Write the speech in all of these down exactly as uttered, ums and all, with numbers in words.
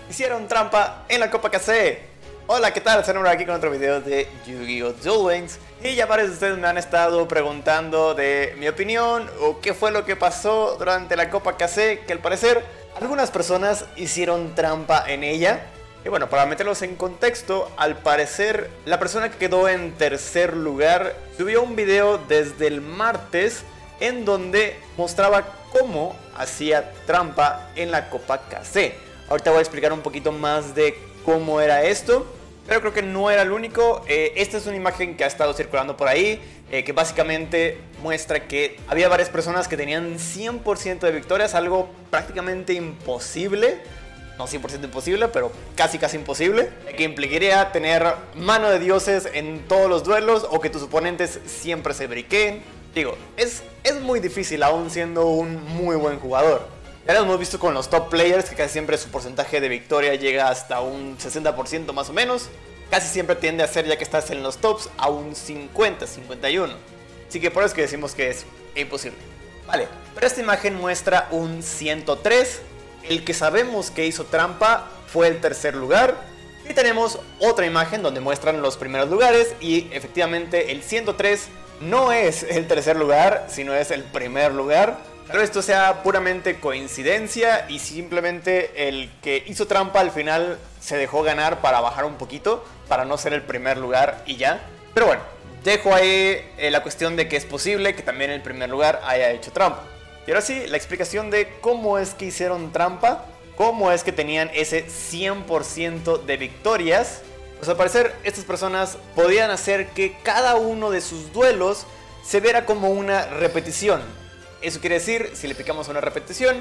hicieron trampa en la Copa K C. Hola, ¿qué tal? Estamos aquí con otro video de Yu-Gi-Oh! Duel Links. Y ya varios de ustedes me han estado preguntando de mi opinión o qué fue lo que pasó durante la Copa K C, que al parecer algunas personas hicieron trampa en ella. Y bueno, para meterlos en contexto, al parecer la persona que quedó en tercer lugar subió un video desde el martes en donde mostraba cómo hacía trampa en la Copa K C. Ahorita voy a explicar un poquito más de cómo era esto, pero creo que no era el único. Eh, esta es una imagen que ha estado circulando por ahí, eh, que básicamente muestra que había varias personas que tenían cien por ciento de victorias, algo prácticamente imposible. No cien por ciento imposible, pero casi casi imposible, que implicaría tener mano de dioses en todos los duelos o que tus oponentes siempre se briqueen. Digo, es, es muy difícil aún siendo un muy buen jugador. Ya lo hemos visto con los top players, que casi siempre su porcentaje de victoria llega hasta un sesenta por ciento más o menos. Casi siempre tiende a ser, ya que estás en los tops, a un cincuenta, cincuenta y uno. Así que por eso es que decimos que es imposible. Vale, pero esta imagen muestra un ciento tres. El que sabemos que hizo trampa fue el tercer lugar. Y tenemos otra imagen donde muestran los primeros lugares. Y efectivamente el ciento tres no es el tercer lugar, sino es el primer lugar. Tal vez esto sea puramente coincidencia y simplemente el que hizo trampa al final se dejó ganar para bajar un poquito, para no ser el primer lugar y ya. Pero bueno, dejo ahí eh, la cuestión de que es posible que también el primer lugar haya hecho trampa. Y ahora sí, la explicación de cómo es que hicieron trampa, cómo es que tenían ese cien por ciento de victorias. Pues al parecer estas personas podían hacer que cada uno de sus duelos se viera como una repetición. Eso quiere decir, si le picamos a una repetición,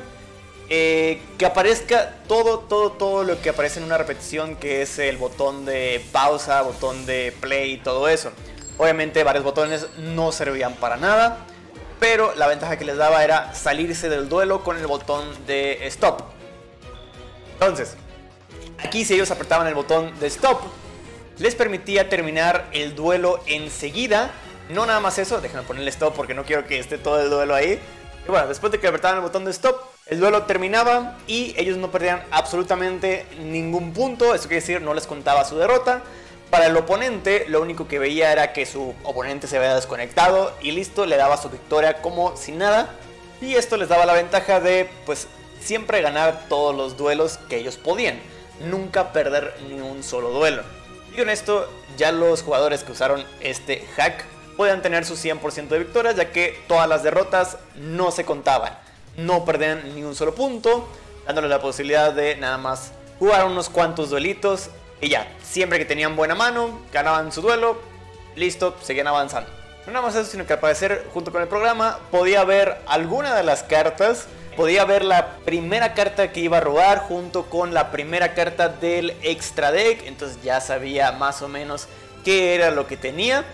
eh, que aparezca todo, todo, todo lo que aparece en una repetición, que es el botón de pausa, botón de play y todo eso. Obviamente varios botones no servían para nada, pero la ventaja que les daba era salirse del duelo con el botón de stop. Entonces, aquí si ellos apretaban el botón de stop, les permitía terminar el duelo enseguida. No nada más eso, déjenme ponerle stop porque no quiero que esté todo el duelo ahí. Y bueno, después de que apretaban el botón de stop, el duelo terminaba y ellos no perdían absolutamente ningún punto. Eso quiere decir, no les contaba su derrota. Para el oponente, lo único que veía era que su oponente se había desconectado y listo, le daba su victoria como si nada. Y esto les daba la ventaja de, pues, siempre ganar todos los duelos que ellos podían. Nunca perder ni un solo duelo. Y con esto, ya los jugadores que usaron este hack podían tener su cien por ciento de victorias, ya que todas las derrotas no se contaban. No perdían ni un solo punto, dándoles la posibilidad de nada más jugar unos cuantos duelitos. Y ya, siempre que tenían buena mano, ganaban su duelo, listo, seguían avanzando. No nada más eso, sino que al parecer, junto con el programa, podía ver alguna de las cartas. Podía ver la primera carta que iba a robar junto con la primera carta del extra deck. Entonces ya sabía más o menos qué era lo que tenía.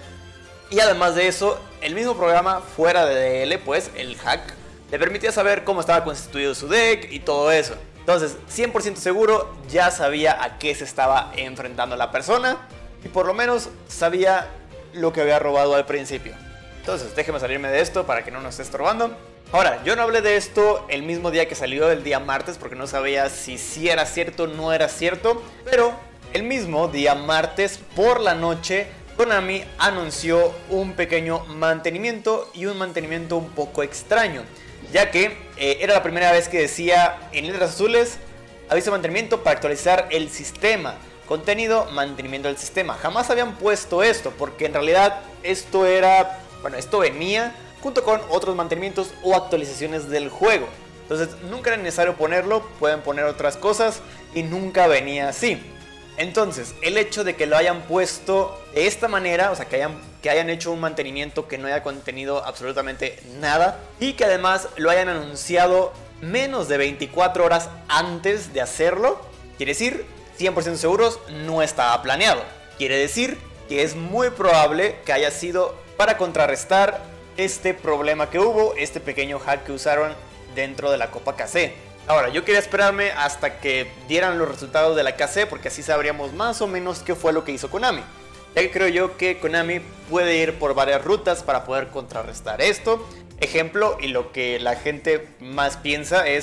Y además de eso, el mismo programa fuera de D L, pues el hack, le permitía saber cómo estaba constituido su deck y todo eso. Entonces, cien por ciento seguro, ya sabía a qué se estaba enfrentando la persona. Y por lo menos sabía lo que había robado al principio. Entonces, déjeme salirme de esto para que no nos esté estorbando. Ahora, yo no hablé de esto el mismo día que salió, el día martes, porque no sabía si sí era cierto o no era cierto. Pero el mismo día martes por la noche, Konami anunció un pequeño mantenimiento y un mantenimiento un poco extraño, ya que eh, era la primera vez que decía en letras azules: aviso de mantenimiento para actualizar el sistema, contenido, mantenimiento del sistema. Jamás habían puesto esto, porque en realidad esto era, bueno, esto venía junto con otros mantenimientos o actualizaciones del juego. Entonces nunca era necesario ponerlo, pueden poner otras cosas y nunca venía así. Entonces, el hecho de que lo hayan puesto de esta manera, o sea, que hayan, que hayan hecho un mantenimiento que no haya contenido absolutamente nada, y que además lo hayan anunciado menos de veinticuatro horas antes de hacerlo, quiere decir, cien por ciento seguros, no estaba planeado. Quiere decir que es muy probable que haya sido para contrarrestar este problema que hubo, este pequeño hack que usaron dentro de la Copa K C. Ahora, yo quería esperarme hasta que dieran los resultados de la K C, porque así sabríamos más o menos qué fue lo que hizo Konami. Ya que creo yo que Konami puede ir por varias rutas para poder contrarrestar esto. Ejemplo, y lo que la gente más piensa es,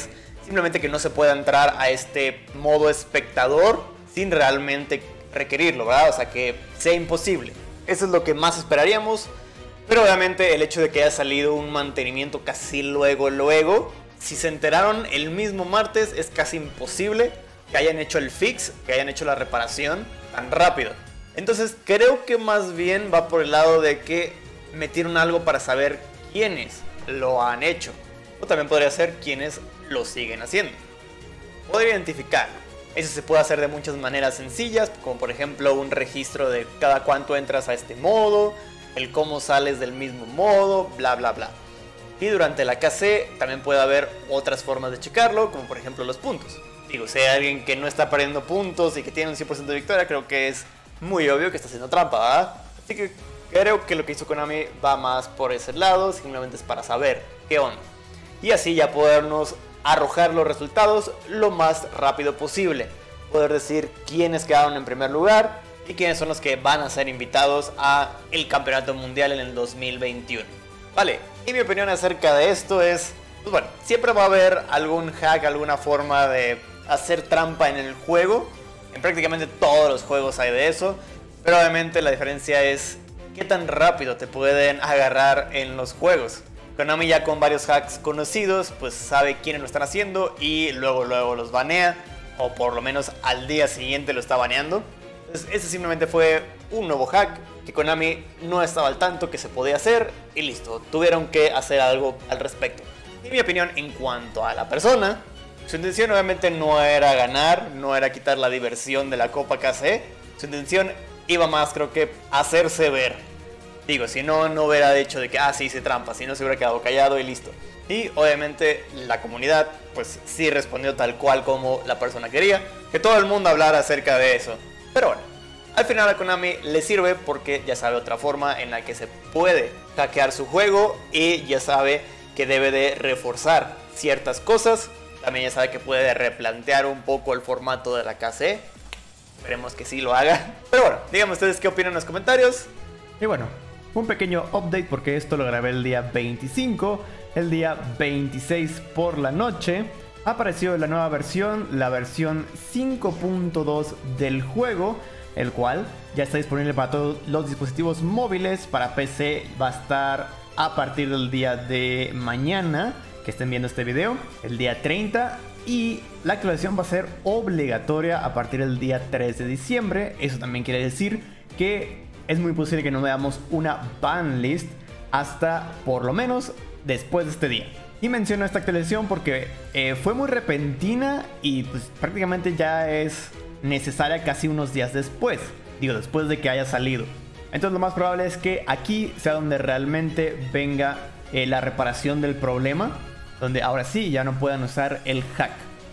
simplemente que no se pueda entrar a este modo espectador sin realmente requerirlo, ¿verdad? O sea, que sea imposible. Eso es lo que más esperaríamos. Pero obviamente el hecho de que haya salido un mantenimiento casi luego, luego, si se enteraron el mismo martes, es casi imposible que hayan hecho el fix, que hayan hecho la reparación tan rápido. Entonces creo que más bien va por el lado de que metieron algo para saber quiénes lo han hecho. O también podría ser quiénes lo siguen haciendo. Poder identificar. Eso se puede hacer de muchas maneras sencillas, como por ejemplo un registro de cada cuánto entras a este modo, el cómo sales del mismo modo, bla bla bla. Y durante la K C también puede haber otras formas de checarlo, como por ejemplo los puntos. Digo, si hay alguien que no está perdiendo puntos y que tiene un cien por ciento de victoria, creo que es muy obvio que está haciendo trampa, ¿verdad? Así que creo que lo que hizo Konami va más por ese lado, simplemente es para saber qué onda. Y así ya podernos arrojar los resultados lo más rápido posible. Poder decir quiénes quedaron en primer lugar y quiénes son los que van a ser invitados a el campeonato mundial en el dos mil veintiuno. Vale, y mi opinión acerca de esto es, pues bueno, siempre va a haber algún hack, alguna forma de hacer trampa en el juego. En prácticamente todos los juegos hay de eso. Pero obviamente la diferencia es qué tan rápido te pueden agarrar en los juegos. Konami ya con varios hacks conocidos, pues sabe quiénes lo están haciendo y luego luego los banea, o por lo menos al día siguiente lo está baneando. Entonces ese simplemente fue un nuevo hack que Konami no estaba al tanto que se podía hacer y listo, tuvieron que hacer algo al respecto. Y mi opinión en cuanto a la persona, su intención obviamente no era ganar, no era quitar la diversión de la Copa K C, su intención iba más creo que hacerse ver. Digo, si no, no hubiera hecho de que, ah, sí hice trampa, si no se hubiera quedado callado y listo. Y obviamente la comunidad, pues sí respondió tal cual como la persona quería, que todo el mundo hablara acerca de eso. Pero bueno, al final a Konami le sirve porque ya sabe otra forma en la que se puede hackear su juego y ya sabe que debe de reforzar ciertas cosas. También ya sabe que puede replantear un poco el formato de la K C. Esperemos que sí lo haga. Pero bueno, díganme ustedes qué opinan en los comentarios. Y bueno, un pequeño update porque esto lo grabé el día veinticinco. El día veintiséis por la noche apareció la nueva versión, la versión cinco punto dos del juego, el cual ya está disponible para todos los dispositivos móviles. Para P C va a estar a partir del día de mañana, que estén viendo este video, el día treinta. Y la actualización va a ser obligatoria a partir del día tres de diciembre. Eso también quiere decir que es muy posible que no veamos una ban list hasta por lo menos después de este día. Y menciono esta actualización porque eh, fue muy repentina y pues prácticamente ya es necesaria casi unos días después. Digo, después de que haya salido. Entonces lo más probable es que aquí sea donde realmente venga eh, la reparación del problema. Donde ahora sí ya no puedan usar el hack.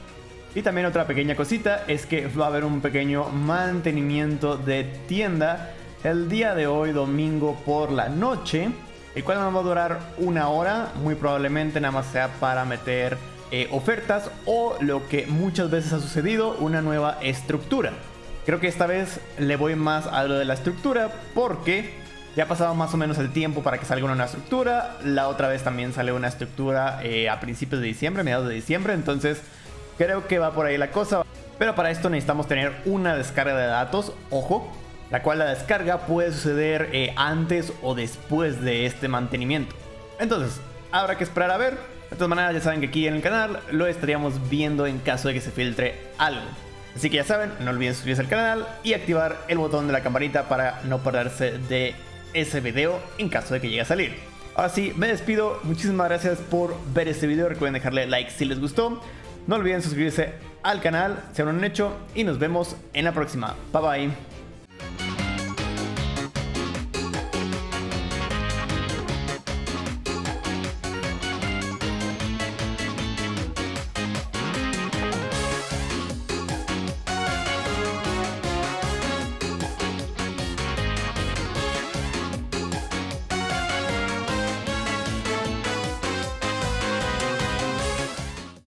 Y también otra pequeña cosita es que va a haber un pequeño mantenimiento de tienda el día de hoy, domingo por la noche, el cual nos va a durar una hora, muy probablemente nada más sea para meter eh, ofertas o lo que muchas veces ha sucedido, una nueva estructura. Creo que esta vez le voy más a lo de la estructura porque ya ha pasado más o menos el tiempo para que salga una nueva estructura. La otra vez también sale una estructura eh, a principios de diciembre, mediados de diciembre, entonces creo que va por ahí la cosa. Pero para esto necesitamos tener una descarga de datos, ojo, la cual la descarga puede suceder eh, antes o después de este mantenimiento. Entonces, habrá que esperar a ver. De todas maneras, ya saben que aquí en el canal lo estaríamos viendo en caso de que se filtre algo. Así que ya saben, no olviden suscribirse al canal y activar el botón de la campanita para no perderse de ese video en caso de que llegue a salir. Ahora sí, me despido. Muchísimas gracias por ver este video. Recuerden dejarle like si les gustó. No olviden suscribirse al canal si aún no lo han hecho. Y nos vemos en la próxima. Bye bye.